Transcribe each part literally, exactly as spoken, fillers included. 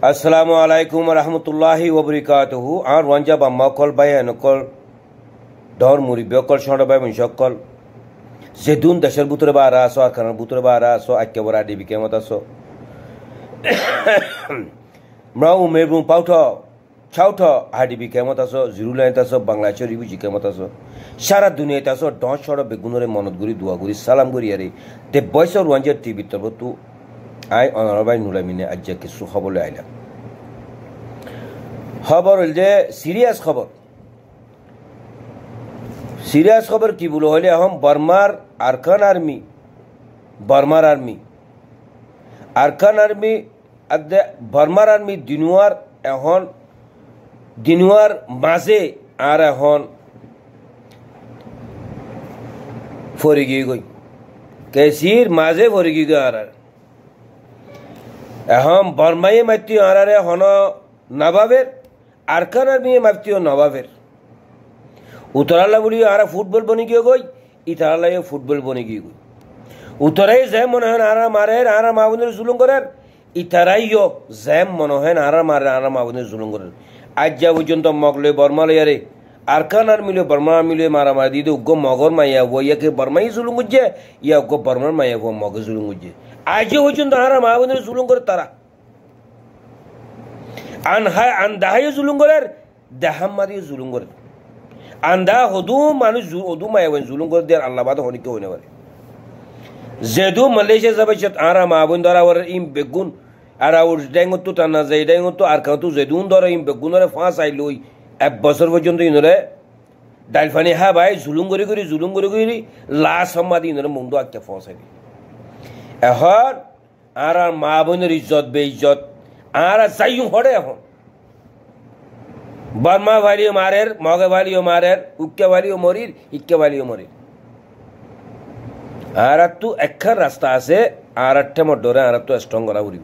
Assalamu alaikum warahmatullahi wabarakatuh. Our Wanja Bamma call by an call Dor Muribokol Shonda by Shokol Zedun the Shelbutra so Kana Butra so Akawaradi became what so Mrau Mebum Pauto Chauta Hadi became what so Zurulanta so Bangladesh which became what so Shara Duneta so don't short of Begunore Monoguri Duaguri Salam Guriari the boys of Wanja T V Tobotu I honorable Nulamine Ajaki Suhabol Island. Khabar je serious khabar. Serious khabar ki bolo hole hum Burma Arkan Army Burma Army Arkan Army adde Burma Army dinuar ehon dinuar maze ara hon forigi goi kesir maze forigi go ara এখন বর্মায়ে মাইতি আরারে হন নবাবের Arkan army মাইতিও নবাবের উতরালা বলি আরা football বনি গিয়ে গই ইতারালা football বনি গিয়ে গই উতরাই জেম মনে হয় আরা মারে আরা মাবুনের জুলুম করার ইতারাইও জেম মনে হয় আরা মারে আরা মাবুনের জুলুম করার আজ যা পর্যন্ত মগলে বর্মালে আরে আরকান আর্মিলে বর্মা আর্মিলে মারা মারা দিদে উগ্র মগর মাইয়া ওয়াকে বর্মাই জুলুম গুজে ইয়া উগ্র বর্মার মাইয়া ও মগ জুলুম গুজে আজও পর্যন্ত আরা মাহবুদের জুলুম করে তারা আনহায় আন্দাহায় জুলুম করে দেহাম মারিয়ে জুলুম করে আন্দা হদু মানুষ হদু মায়াবেন জুলুম করে দেয়ার আল্লাহ বাদ হনিকে হইনে পারে যেদু মালয়েশিয়া যাবে আরা মাহবুন ধরা ওর ইম বেগুন আরা ওর ডেঙ্গতো টানা যায় ডেঙ্গতো আর কাউতো যেদুন ধরা ইম বেগুনরে ফাঁস আইল ওই এক বছর পর্যন্ত ইনরে ডাইলফানি হা ভাই জুলুম করে করে জুলুম করে করে লাশ সম্মাদি ইনরে মুন্ডু আঁকে ফাঁস আইল এখন আর মা বোনের ইজ্জত বে ইজ্জত আর চাইও হরে এখন বর্মা ভালিও মারের মগে ভালিও মারের উক্কে ভালিও মরির ইক্কে ভালিও মরির আর তো একখান রাস্তা আছে আর একটা মডরে আর তো স্ট্রং করা উড়িব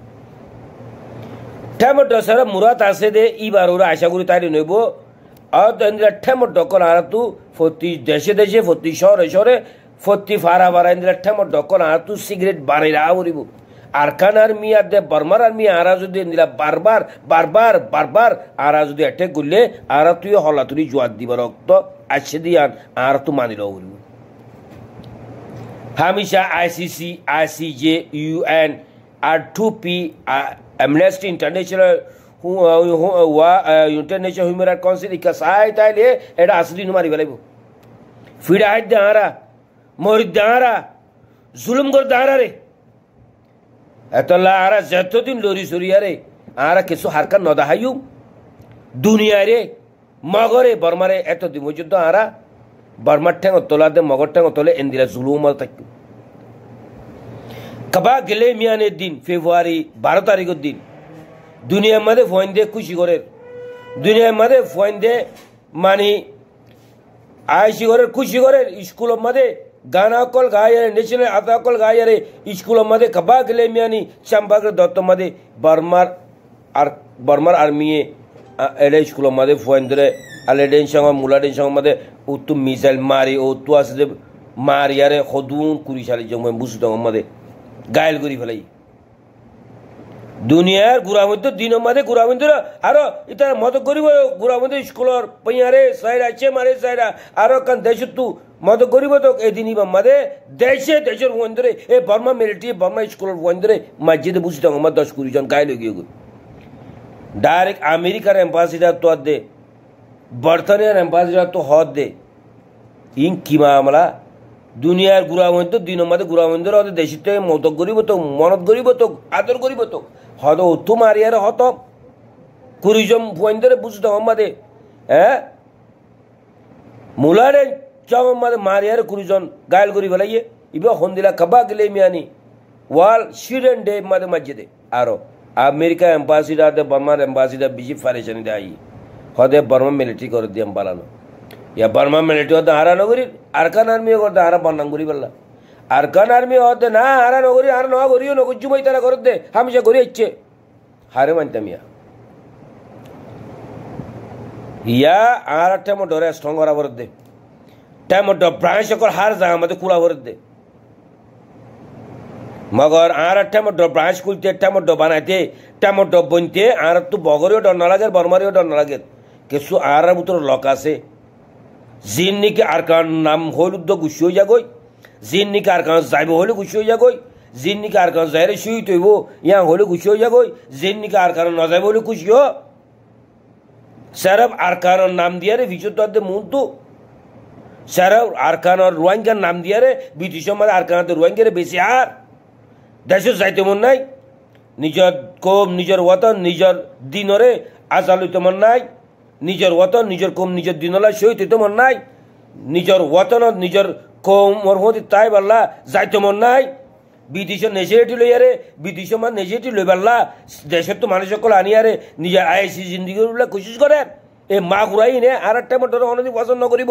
ঠেমড সারা মুরাত আছে দে ইবার ওরা আশা করি তাই নইব আর ঠেমড ডকর আর তো প্রতি দেশে দেশে প্রতি শহরে শহরে ফতি ফারা ফারা ইন্দিরা ঠেমর ডকন আর তু সিগারেট বাড়িরা উড়িব আরকান আর্মি আর দে বর্মার আর্মি আরা যদি ইন্দিরা বারবার বারবার বারবার আরা যদি অ্যাটেক করলে আরা তুই হলা তুই জোয়ার দিব রক্ত আসে দিয়ান আর তু মানিল উড়িব হামেশা ICC ICJ UN R two P Amnesty International International Human Rights Council ইকা সাই তাইলে এটা আসলি মারি ফেলাইব ফিরা হাইট দে আরা মরিদ দাঁড়া জুলুম করে দাঁড়া রে এতলা আরা যতদিন লরি সরি আরে আরা কিছু হারকার নদাহাইউ দুনিয়া রে মগরে বর্মারে এতদিন পর্যন্ত আরা বর্মার ঠেঙ্গ তোলা দে মগর ঠেঙ্গ তোলে এন্দিরা জুলুম থাকি কবা গেলে মিয়ানের দিন ফেব্রুয়ারি বারো তারিখের দিন দুনিয়ার মধ্যে ফোন দিয়ে খুশি করে দুনিয়ার মধ্যে ফোন দিয়ে মানে আইসি করে খুশি করে স্কুলের মধ্যে গানা অকল গায়ে ন্যাশনাল আতা অকল গায়ে স্কুলের মধ্যে কবা গেলে মিয়ানি চাম্পাগ্র দত্ত মধ্যে বর্মার আর বর্মার আর্মিয়ে এলে স্কুলের মধ্যে ফোন ধরে আলেডেন সঙ্গে মুলাডেন সঙ্গে মধ্যে উত্তু মিসাইল মারি ও তু আসে মারিয়ারে সদুন কুড়ি সালি জমে বুঝু তখন মধ্যে গায়েল করি ফেলাই দুনিয়ার গুড়ামধ্য দিনের মধ্যে গুড়ামধ্য আরো ইতার মত করিব গুড়ামধ্য স্কুলের পইয়ারে সাইরা চে মারে সাইরা আরো কান দেশ তু মত করিব তো এদিনই মাদে দেশে দেশের বন্ধরে এ বর্মা মিলিটারি বর্মা স্কুলের বন্ধরে মসজিদে বুঝি তখন আমার দশ কুড়ি জন গায়ে লেগে গেল ডাইরেক্ট আমেরিকার এম্বাসিডার তো দে বর্তমানের এম্বাসিডার তো হদ দে ইন কি মামলা দুনিয়ার গুড়ামধ্য দিনের মধ্যে গুড়ামধ্য ওদের দেশের থেকে মত করিব তো মনত করিব তো আদর করিব তো হদ অতু মারিয়ারে হত কুড়ি জন বন্ধরে বুঝি তখন মাদে হ্যাঁ মুলারে চাওয়ার মাঝে মারিয়ার কুড়িজন গায়েল করি ফেলাইয়ে ইবা হন্দিলা কবা গেলে মিয়ানি ওয়াল শিডেন ডে মাঝে মসজিদে আরো আমেরিকা এম্বাসিডার দে বর্মার এম্বাসিডার বেশি ফারেশানি দে আই হদে বর্মা মিলিটারি করে দিয়ে বালানো ইয়া বর্মা মিলিটারি হতে হারা নগরী আরকান আর্মি করতে হারা বন্নাম করি বললা আরকান আর্মি হতে না হারা নগরী আর নয়া করিও নগর জুমাই তারা করে দে হামেশা করি ইচ্ছে হারে মানতাম ইয়া ইয়া আর একটা মো ডরে স্ট্রং করা করে দে টাইম ব্রাঞ্চ সকল হার জায়গা মধ্যে কুড়া করে দে मगर आर टमेटो ब्रांच खुलते टमेटो बनाते टमेटो बनते आर तो बगरियो डर ना लगे बर्मारियो डर ना लगे किसु आर बुतर लक आसे जिन्नी के आरकान नाम होल उद्योग गुस्सो जागोई जिन्नी के आरकान जाइबो होले गुस्सो जागोई जिन्नी के आरकान जायरे शुई तो वो यहाँ होले गुस्सो जागोई जिन्नी के आरकान न जाइबो होले गुस्सो सरब आरकान नाम दिया रे विचो तो अदे मुंतु सरब आरकान और रुआंगा नाम दिया रे बिटिशो मत आरकान तो रुआंगे रे बेसियार देशो जाइते मन नाई निजर कोम निजर वतन निजर दिनरे आजालुते मन नाई निजर वतन निजर कोम निजर दिनला सहित मन नाई निजर वतन निजर कोम और होती ताई बल्ला जाइते मन नाई বিদেশে নেজেটি লইয়ারে বিদেশে মান নেজেটি লইবাল্লা দেশের তো মানুষ সকল আনিয়ারে নিজে আইসি জিন্দগি বলে কোশিশ করে এ মা ঘুরাই নে আর একটা মটর অনদি পছন্দ করিব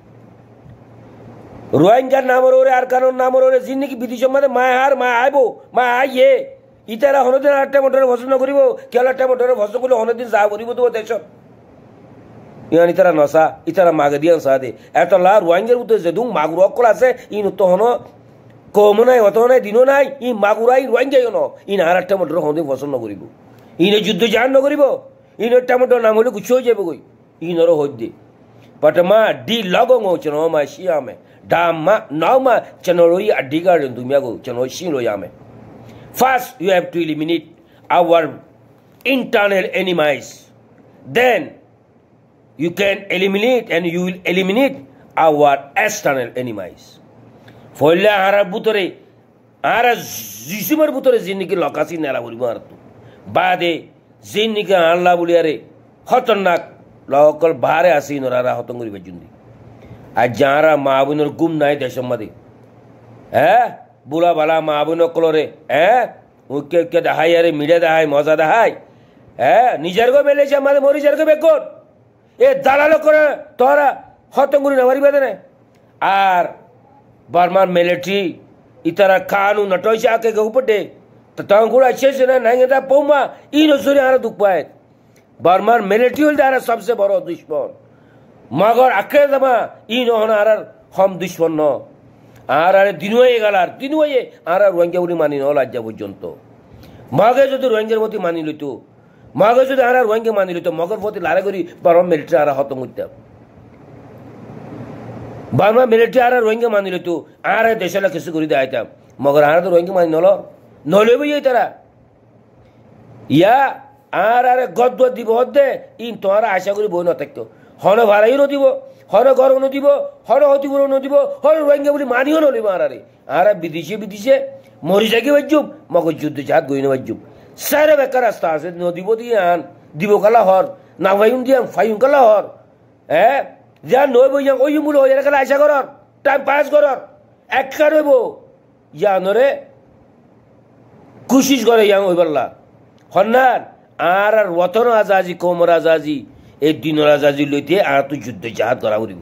রোহিঙ্গার নামর ওরে আর কারণ নামর ওরে জিন্দগি বিদেশে মানে মা আর মা আইবো মা আইয়ে ইতারা হনদিন আর একটা মটর পছন্দ করিব কেলা একটা মটর পছন্দ করলে হনদিন যা করিব তো দেশ ইয়ান ইতারা নসা ইতারা মাগে দিয়ান সাদে এত লা রোহিঙ্গার উতে যেদুং মাগুর অকল আছে ইন তো হন কমনাই অতনাই দিনো নাই ই মাগুরাই রোহিঙ্গাই ন ইন আর একটা মটর হনদিন পছন্দ করিব ইনে যুদ্ধ জান ন করিব ইন একটা মটর নাম হলে গুছ হয়ে যাবে কই ইনর হইদে পটমা ডি লগং চনো মা শিয়ামে ডামা নাওমা চনরই আডিগার দুমিয়া গো চনো শিলো ইয়ামে first you have to eliminate our internal enemies then you can eliminate and you will eliminate our external enemies ফলে আর বুতরে আর জিসিমার বুতরে জিন্দিগি লকাসি নেলা বলিব আর তো বাদে জিন্দিগি আল্লাহ বলিয়ারে খতরনাক lokal bahare asi norara hotong guri bajundi ajara maabunor gum nai desham made eh bula bala maabuno kolore eh ukke ukke dahai are mide dahai moza dahai eh nijar go bele jamade mori jar go bekot e dalalo kore tora hotong guri nawari badane ar barman military itara kanu natoisha ake go upade tatangura chese na nangeta poma ino suri ara dukpae बर्मार military द्वारा सबसे बड़ो दुश्मन मगर आखे दमा इन are हम दुश्मन न आर आरे दिनुए गलार दिनुए आर रोहिंग्या उनी मानि न लज्जा पर्यन्त मगे যদি রোহিঙ্গার প্রতি মানি লইতো मगे যদি आर रोहिंग्या मानि लইতো मगर প্রতি লারে করি बर्मा मिलिट्री आर खत्म হইতা बर्मा मिलिट्री आर रोहिंग्या मानि लইতো आर देशला কিছু করে দাইতা मगर आर तो रोहिंग्या मानि नलो नलेबो এই তারা ইয়া আর আরে গদ্দ দিব হদে ইন তোরা আশা করি বই ন থাকতো হন ভাড়াই ন দিব হন ঘর ন দিব হন হতিব ন দিব হন রোহিঙ্গা বলি মানিও ন লিব আর আরে আর বিদেশে বিদেশে মরি যাকে বাজুব মগ যুদ্ধ জাত গইন বাজুব সারা বেকার রাস্তা আছে ন দিব দিয়ান দিব কালা হর না ভাইউন দিয়ান ফাইউন কালা হর এ যা নই বইয়া ওই মূল হই কালা আশা করর টাইম পাস করর এক করব ইয়া নরে কোশিশ করে ইয়া হইবাল্লা হন্নান আর আর ওতন আজাজি কোমর আজাজি এই দিনর আজাজি লইতে আর তো যুদ্ধ জাহাজ করা করিব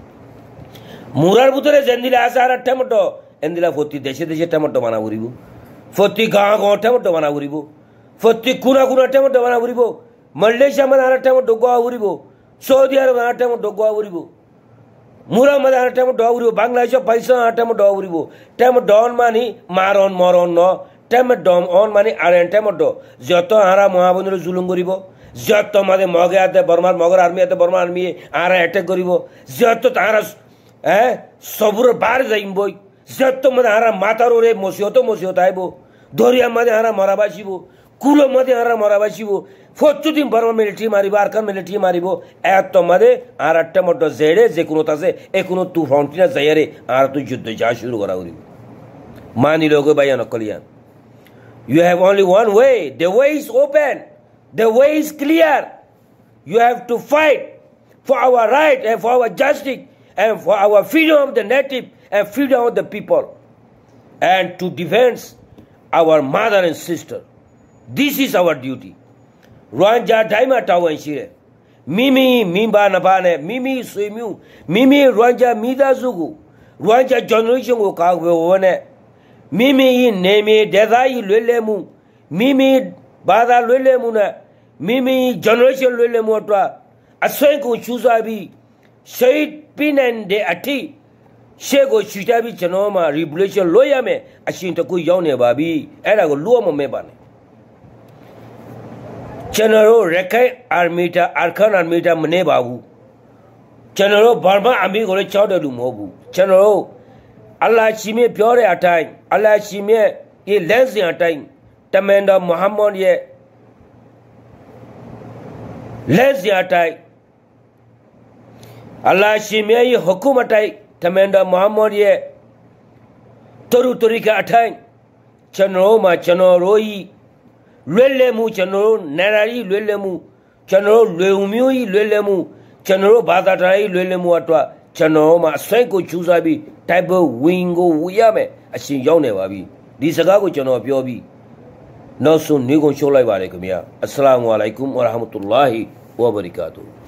মুরার ভিতরে জেন্দিলা আছে আর টমেটো এন্দিলা ফতি দেশে দেশে টমেটো বানা করিব ফতি গাঁ গাঁ টমেটো বানা করিব ফতি কুনা কুনা টমেটো বানা করিব মালয়েশিয়া মানে আর টমেটো গোয়া করিব সৌদি আরব আর টমেটো গোয়া করিব মুরা মানে আর টমেটো করিব বাংলাদেশ পয়সা আর টমেটো করিব টমেটো মানে মারন মরন ন टमेटो ऑन मानी आरे टमेटो जतो आरा महाबंदर जुलुम करिब जतो मादे मगे आते बर्मार मगर आर्मी आते बर्मा आर्मी आरा अटैक करिब जतो तारा ए सबुर बार जाइबो जतो मादे आरा मातारो रे मसियतो मसियत आइबो दरिया मादे आरा मराबासिबो कुलो मादे आरा मराबासिबो फच्चु दिन बर्मा मिलिट्री मारिबो आरका मिलिट्री मारिबो एतो मादे आरा टमेटो जेडे जे कोनो तासे ए कोनो तू फ्रंटिना जायारे आरा तू युद्ध जा शुरू करा करिब मानि लोगो बाया नकलिया You have only one way. The way is open. The way is clear. You have to fight for our right and for our justice and for our freedom of the native and freedom of the people and to defend our mother and sister. This is our duty. Rwanja daima tawanshire. Mimi mimba nabane. Mimi suimu. Mimi Rwanja mida zugu. Rwanja generation go kagwe one. Mimi neme dedai lelemu Mimi bada lelemu na Mimi generation lelemu atwa aswen ko chuza bi shahid pin and de ati Shego Shutabi Chanoma, Revolution Loyame, Ashintaku Yone Babi, Erago Luomo Mebane. General Rekai Armita, Arkan Armita Manebabu. General Barma Amigo Chowder Lumobu. General Allah Chime Pure at time, Allah Chime, ye Lenzi at time, Tamenda Muhammad ye Lenzi at time. Allah Chime Hokumatai. Tamenda Muhammad ye Toru Torika atang Chano ma Chano Roi Lelemu Chano Narari Lelemu Chano Leumui Lelemu Chano Badatai Lelemu Atwa Chano ma Senko Chusabi Taibo Wingo Wuyame Asin Yone Wabi Disagago Chano Piobi No soon Nigon Sholai Valekumia Assalamu alaikum wa rahmatullahi wa barakatuh.